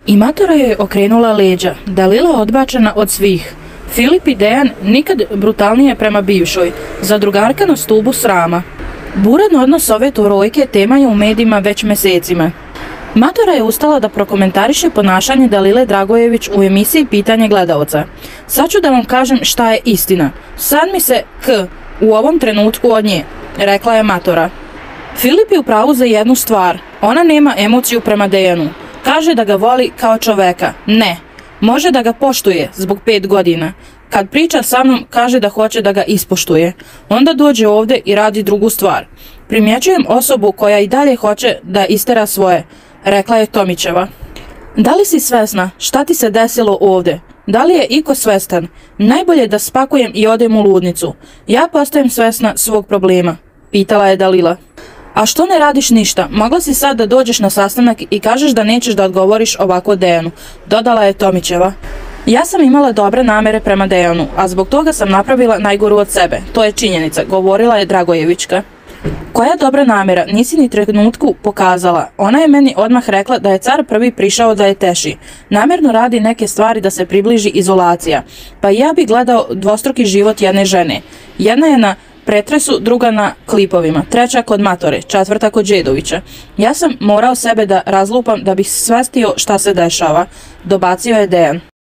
I matora je okrenula leđa, Dalila odbačena od svih. Filip i Dejan nikad brutalnije prema bivšoj, zadrugarka na stubu srama. Buran odnos ove trojke tema je u medijima već mesecima. Matora je ustala da prokomentariše ponašanje Dalile Dragojević u emisiji Pitanje gledaoca. Sad ću da vam kažem šta je istina. Sad mi se u ovom trenutku od nje, rekla je matora. Filip je u pravu za jednu stvar. Ona nema emociju prema Dejanu. Kaže da ga voli kao čoveka. Ne. Može da ga poštuje zbog 5 godina. Kad priča sa mnom, kaže da hoće da ga ispoštuje. Onda dođe ovdje i radi drugu stvar. Primjećujem osobu koja i dalje hoće da istera svoje, rekla je Tomićeva. Da li si svesna šta ti se desilo ovdje? Da li je iko svestan? Najbolje da spakujem i odem u ludnicu. Ja postajem svesna svog problema, pitala je Dalila. A što ne radiš ništa? Mogla si sad da dođeš na sastanak i kažeš da nećeš da odgovoriš ovako Dejanu, dodala je Tomićeva. Ja sam imala dobre namere prema Dejanu, a zbog toga sam napravila najgoru od sebe. To je činjenica, govorila je Dragojevićka. Koja dobra namjera, nisi ni trenutku pokazala. Ona je meni odmah rekla da je car prvi prišao da je teši. Namjerno radi neke stvari da se približi izolacija. Pa ja bi gledao dvostruki život jedne žene. Jedna je na pretresu, druga na klipovima, treća kod matore, četvrta kod Đedovića. Ja sam morao sebe da razlupam da bih svestio šta se dešava, dobacio je Dejan.